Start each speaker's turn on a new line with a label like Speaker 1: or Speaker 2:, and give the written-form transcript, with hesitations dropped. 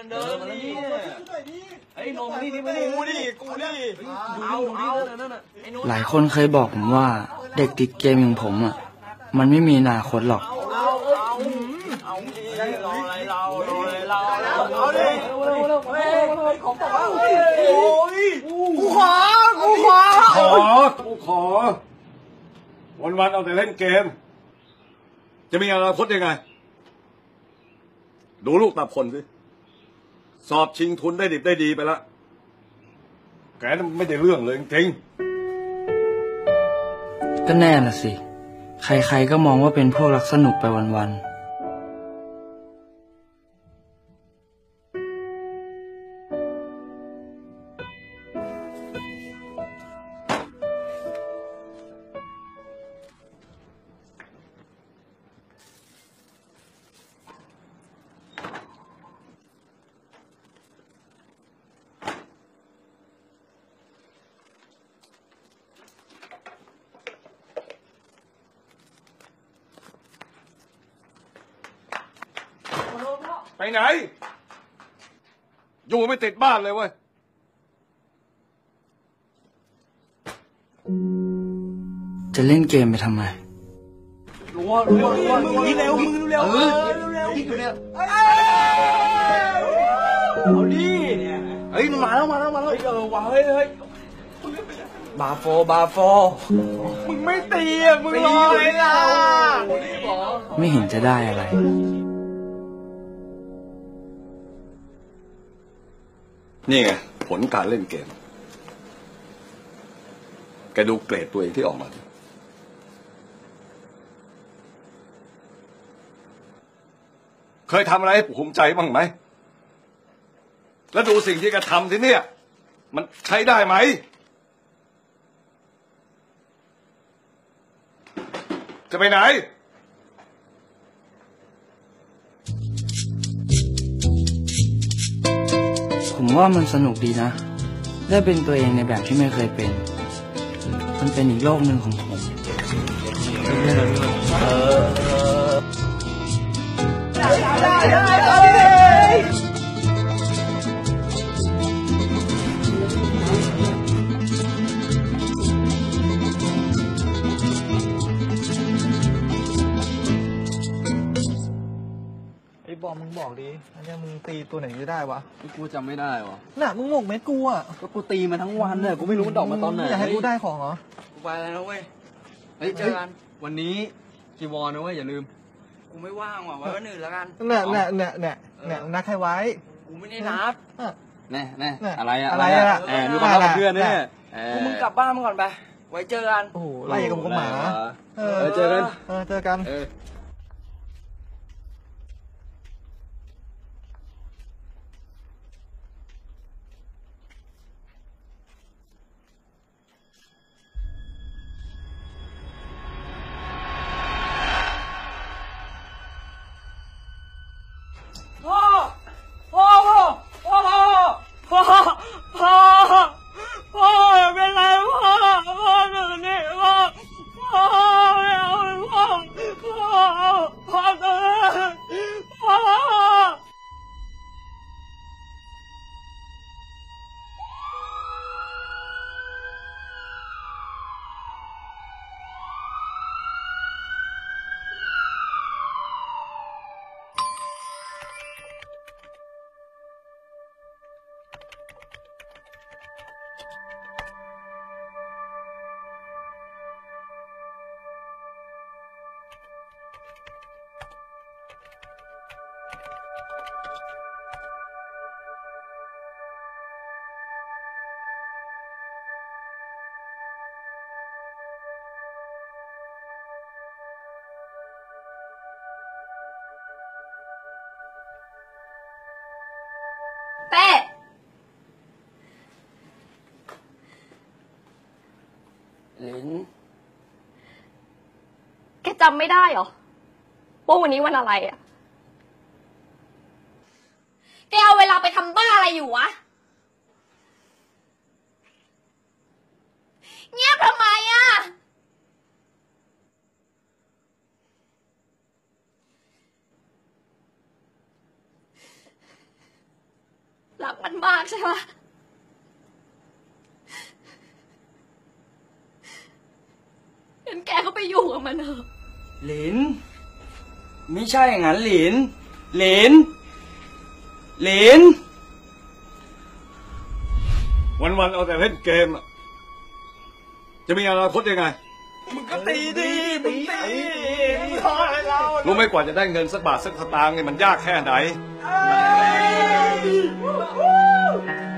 Speaker 1: เดินมาแล้วนี่ไอ้นมนี่มานี่กูนี่เอานั่นน่ะ
Speaker 2: หลายคนเคยบอกผมว่าเด็กติดเกมอย่างผมอ่ะมันไม่มีอนาคตหรอก
Speaker 1: เอารออะไรเราเอาดิของตกแล้วโอ้ยกูขอ
Speaker 3: วันเอาแต่เล่นเกมจะมีอนาคตยังไงดูลูกตาพลสิสอบชิงทุนได้ดิบได้ดีไปแล้วแกนั่นไม่ได้เรื่องเลยจริง
Speaker 2: ก็แน่น่ะสิใครๆก็มองว่าเป็นพวกรักสนุกไปวันๆ
Speaker 3: ไปไหนอยู่ไม่ติดบ้านเลยเว้ย
Speaker 2: จะเล่นเกมไปทำไม
Speaker 1: รัวยิงเร็วมึงเร็วยิงอยู่เนี่ยเอาดิเฮ้ยมาแล้วว่ะเฮ้ยบาโฟมึงไม่ตีอ่ะมึงรออะไรล่ะ
Speaker 2: ไม่เห็นจะได้อะไร
Speaker 3: นี่ไงผลการเล่นเกมแกดูเกรดตัวเองที่ออกมาเคยทำอะไรให้ภูมิใจบ้างไหมแล้วดูสิ่งที่แกทำที่เนี่ยมันใช้ได้ไหมจะไปไหน
Speaker 2: ผมว่ามันสนุกดีนะได้เป็นตัวเองในแบบที่ไม่เคยเป็นมันเป็นอีกโลกหนึ่งของผม
Speaker 1: บอมมึงบอกดิอันนี้มึงตีตัวไหนจะได้วะ
Speaker 4: กูจำไม่ได้วะ
Speaker 1: น่ะมึงหมกเม็ดกูอ่ะ
Speaker 4: ก็กูตีมาทั้งวันเนี่ยกูไม่รู้มันดอกมาตอนไหน
Speaker 1: อยากให้กูได้ของเหรอ
Speaker 4: กูไปแล้วนะเว้ยเฮ้ยเจอกันวันนี้จีวรนะเว้ยอย่าลืม
Speaker 2: กูไม่ว่างว่ะไว้วันอื่นแล้วกัน
Speaker 1: เนี่ยนัดให้ไว้
Speaker 2: กูไม่ได้นัด
Speaker 4: แน่อะไรอะ
Speaker 1: ดู
Speaker 4: ความรักเพื่อนเนี่ย
Speaker 2: มึงกลับบ้านมาก่อนไปไว้เจอกัน
Speaker 1: โอ้โหไล่กับหมา
Speaker 4: เจอกัน
Speaker 1: เป็นไรพ่อตื่นนี่พ่อไม่เอาพ่อตื่นพ่อ
Speaker 5: เป้
Speaker 2: ลิ้น
Speaker 5: แกจำไม่ได้เหรอว่าวันนี้วันอะไรอ่ะแกเอาเวลาไปทำบ้าอะไรอยู่วะเงียบทำไมอ่ะรักมันมากใช่ไหมงั้นแกก็ไปอยู่กับมันเถอะ
Speaker 2: หลิน ไม่ใช่อย่างนั้นหลิน หลิน หลิน
Speaker 3: วันๆเอาแต่เล่นเกมอะจะมีอนาคตยังไง
Speaker 1: มึงก็ตีดิมึงตีมึงรออะไรเรา
Speaker 3: รู้ไหมกว่าจะได้เงินสักบาทสักสตางค์เนี่ยมันยากแค่ไหน
Speaker 1: เอ้ย